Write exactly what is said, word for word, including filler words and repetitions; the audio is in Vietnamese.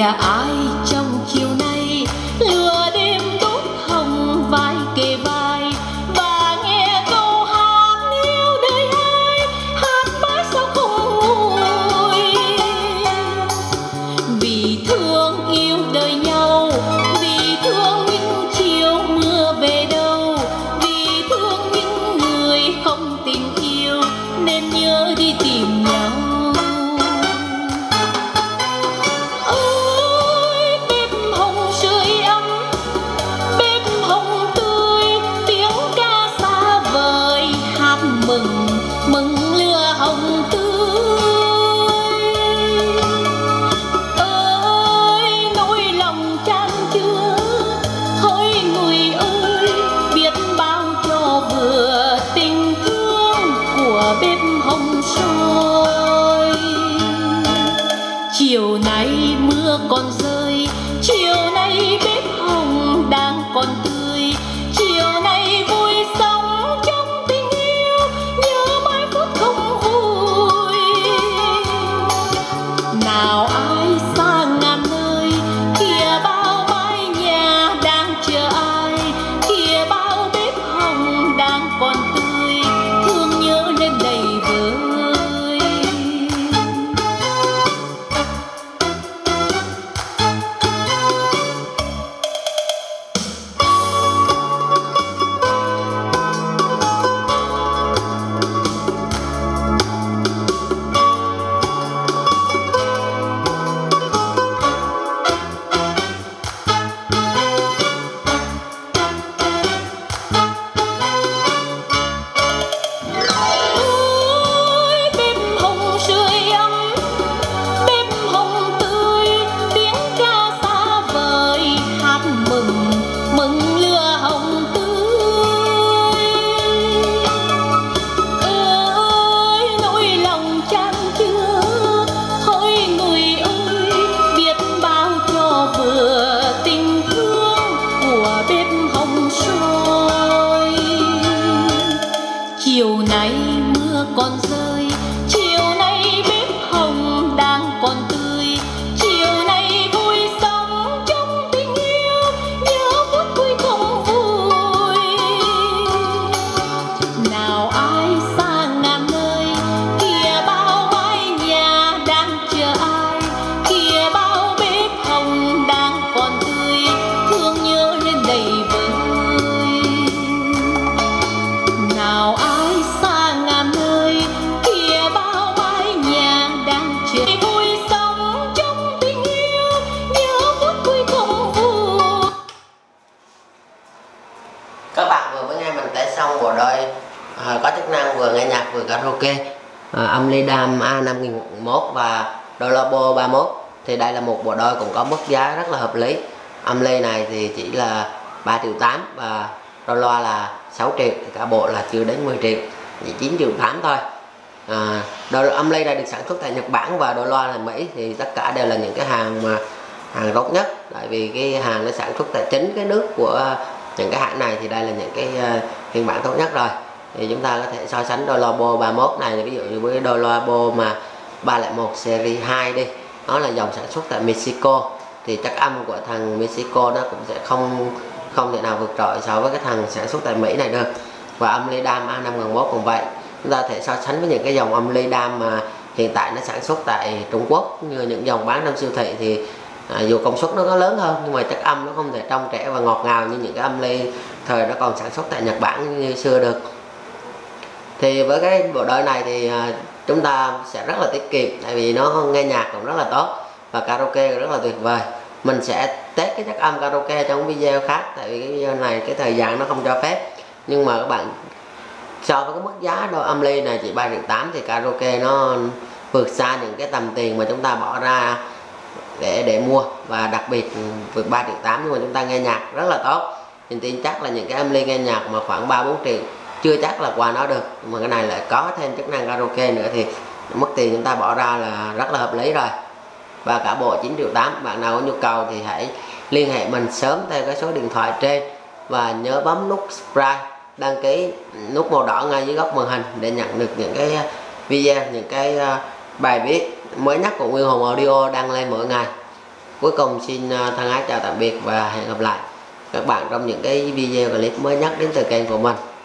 nghe ai trong chiều nay lừa đêm đốt hồng vai kề vai, và nghe câu hát yêu đời ai hát mãi sao không nguôi. Vì thương yêu đời nhau, vì thương những chiều mưa về đâu, vì thương những người không tình yêu nên nhớ đi tìm nhau. Ơi bếp hồng sưởi ấm, bếp hồng tươi, tiếng ca xa vời hát mừng mừng lửa hồng tươi. Ơi nỗi lòng chan chứa, hỡi người ơi biết bao cho vừa tình thương của bếp hồng soi. Chiều nay mưa còn rơi, chiều nay bếp hồng đang còn tươi, chiều nay vui sống trong tình yêu, nhớ mãi phút không vui. Nào ai xa ngàn nơi, kìa bao mái nhà đang chờ ai, kìa bao bếp hồng đang còn tươi, thương nhớ lên đầy vơi. Ơi bếp hồng sưởi ấm, bếp hồng tươi, tiếng ca xa vời hát mừng mừng lửa hồng tươi. Ơi nỗi lòng chan chứa, hỡi người ơi biết bao cho vừa tình thương của bếp hồng soi. Chiều nay mưa còn rơi, chiều nay bếp hồng đang còn tươi, chiều nay vui sống trong tình yêu, nhớ phút vui không vui. Nào ai xa ngàn nơi, kìa bao mái nhà đang chờ ai, kìa bao bếp hồng đang còn tươi, thương nhớ lên đầy vơi. Nào ai xa ngàn nơi, kìa bao mái nhà đang chờ vui sống trong tình yêu, nhớ phút vui không vui. Các bạn vừa mới nghe mình test xong bộ đôi à, có chức năng vừa nghe nhạc vừa karaoke, à, âm ly đam A năm nghìn một và đôi lobo ba mốt. Thì đây là một bộ đôi cũng có mức giá rất là hợp lý. Âm ly này thì chỉ là ba triệu tám và đôi loa là sáu triệu, thì cả bộ là chưa đến mười triệu, chỉ chín triệu tám thôi. À, đôi âm ly này được sản xuất tại Nhật Bản và đôi loa là Mỹ, thì tất cả đều là những cái hàng mà hàng tốt nhất, tại vì cái hàng nó sản xuất tại chính cái nước của những cái hãng này, thì đây là những cái uh, phiên bản tốt nhất rồi. Thì chúng ta có thể so sánh đôi lobo ba mốt này, ví dụ như với đôi lobo mà ba không một series hai đi, nó là dòng sản xuất tại Mexico, thì chất âm của thằng Mexico nó cũng sẽ không không thể nào vượt trội so với cái thằng sản xuất tại Mỹ này được. Và âm ly đam A năm nghìn một cũng vậy, chúng ta có thể so sánh với những cái dòng âm ly đam mà hiện tại nó sản xuất tại Trung Quốc, như những dòng bán trong siêu thị, thì à, dù công suất nó có lớn hơn nhưng mà chất âm nó không thể trong trẻo và ngọt ngào như những cái âm ly thời nó còn sản xuất tại Nhật Bản như xưa được. Thì với cái bộ đôi này thì à, chúng ta sẽ rất là tiết kiệm, tại vì nó nghe nhạc cũng rất là tốt và karaoke rất là tuyệt vời. Mình sẽ test cái chất âm karaoke trong video khác, tại vì cái video này cái thời gian nó không cho phép. Nhưng mà các bạn so với cái mức giá đôi âm ly này chỉ ba triệu tám thì karaoke nó vượt xa những cái tầm tiền mà chúng ta bỏ ra để để mua, và đặc biệt vượt ba triệu tám nhưng mà chúng ta nghe nhạc rất là tốt. Mình tin chắc là những cái âm ly nghe nhạc mà khoảng ba bốn triệu chưa chắc là qua nó được, mà cái này lại có thêm chức năng karaoke nữa thì mức tiền chúng ta bỏ ra là rất là hợp lý rồi. Và cả bộ chín triệu tám, bạn nào có nhu cầu thì hãy liên hệ mình sớm theo cái số điện thoại trên, và nhớ bấm nút subscribe, đăng ký nút màu đỏ ngay dưới góc màn hình để nhận được những cái video, những cái bài viết mới nhất của Nguyên Hùng Audio đăng lên mỗi ngày. Cuối cùng xin thân ái chào tạm biệt và hẹn gặp lại các bạn trong những cái video clip mới nhất đến từ kênh của mình.